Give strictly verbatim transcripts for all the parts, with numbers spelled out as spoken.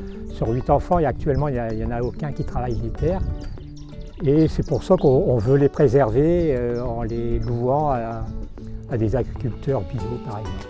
sur huit enfants, et actuellement il n'y en a aucun qui travaille les terres. Et c'est pour ça qu'on veut les préserver euh, en les louant à, à des agriculteurs bio par exemple.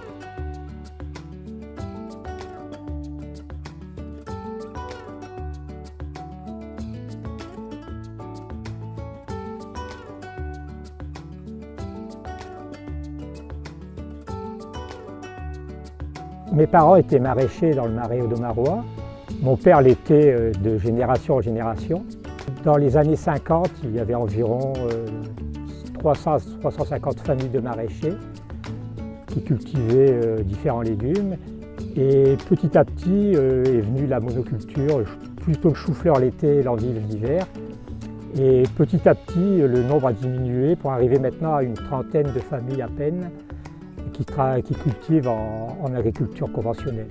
Mes parents étaient maraîchers dans le Marais audomarois. Mon père l'était de génération en génération. Dans les années cinquante, il y avait environ trois cents à trois cent cinquante familles de maraîchers qui cultivaient différents légumes. Et petit à petit est venue la monoculture, plutôt le chou-fleur l'été et l'endive l'hiver. Et petit à petit, le nombre a diminué pour arriver maintenant à une trentaine de familles à peine qui, qui cultivent en, en agriculture conventionnelle.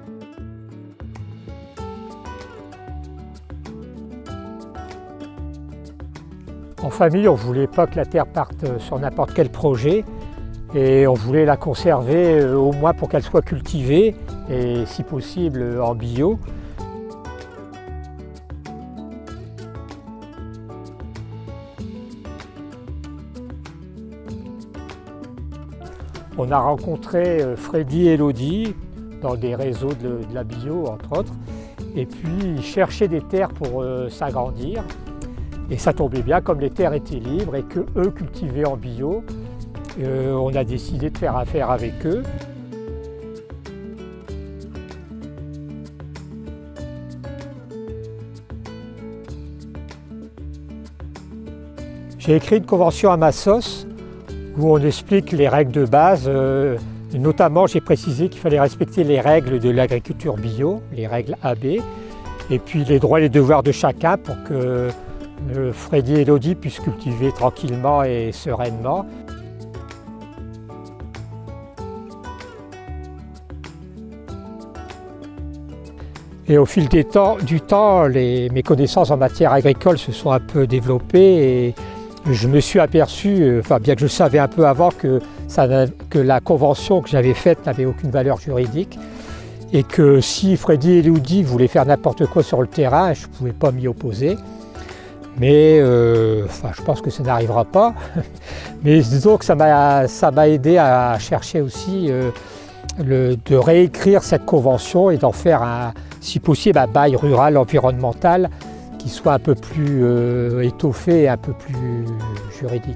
En famille, on ne voulait pas que la terre parte sur n'importe quel projet et on voulait la conserver au moins pour qu'elle soit cultivée et si possible en bio. On a rencontré Freddy et Elodie dans des réseaux de, de la bio, entre autres, et puis ils cherchaient des terres pour euh, s'agrandir. Et ça tombait bien, comme les terres étaient libres et qu'eux cultivaient en bio, euh, on a décidé de faire affaire avec eux. J'ai écrit une convention à ma sauce où on explique les règles de base. Euh, notamment, j'ai précisé qu'il fallait respecter les règles de l'agriculture bio, les règles A B, et puis les droits et les devoirs de chacun pour que euh, Freddy et Elodie puissent cultiver tranquillement et sereinement. Et au fil des temps, du temps, les, mes connaissances en matière agricole se sont un peu développées et je me suis aperçu, enfin bien que je savais un peu avant, que, ça, que la convention que j'avais faite n'avait aucune valeur juridique et que si Freddy et Elodie voulaient faire n'importe quoi sur le terrain, je ne pouvais pas m'y opposer. Mais euh, enfin, je pense que ça n'arrivera pas. Mais disons que ça m'a aidé à chercher aussi euh, le, de réécrire cette convention et d'en faire, un, si possible, un bail rural environnemental qui soit un peu plus euh, étoffé et un peu plus juridique.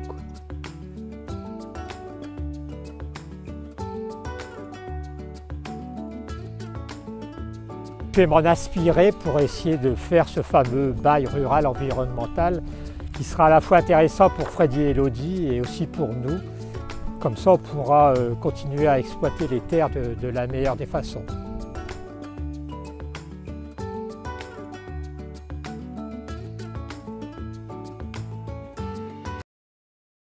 Je vais m'en inspirer pour essayer de faire ce fameux bail rural environnemental qui sera à la fois intéressant pour Freddy et Elodie et aussi pour nous. Comme ça, on pourra euh, continuer à exploiter les terres de, de la meilleure des façons.